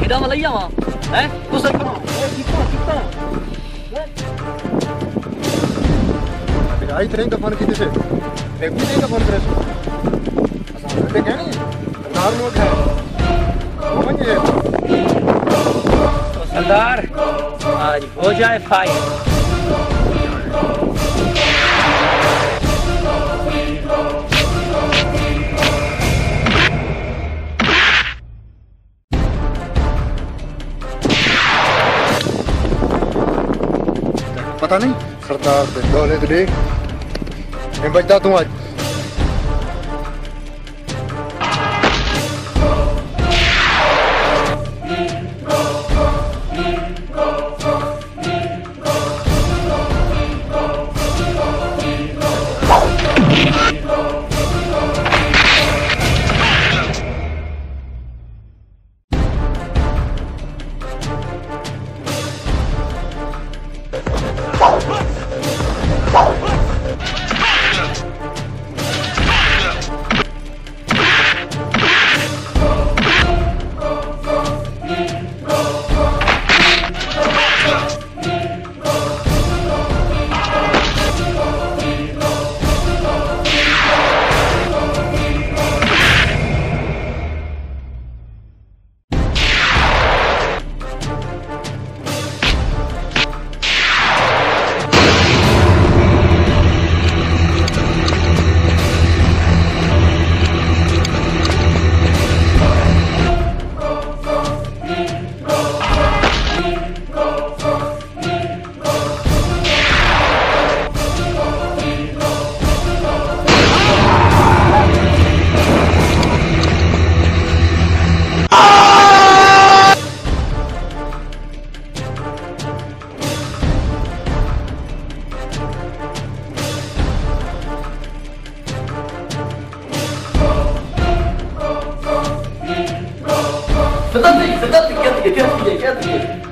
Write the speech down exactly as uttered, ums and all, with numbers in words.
खेड़ा में लई आवा हैं तू सही करो ए कितना कितना आई ट्रेन का फोन की से एक भी का फोन करे असा ते कहनी सरदार नोट है समझिए तो सरदार आज हो जाए फायर। पता नहीं सरदार दे दौले दे मैं बचदा तू आज صدقني صدقني كده كده كده كده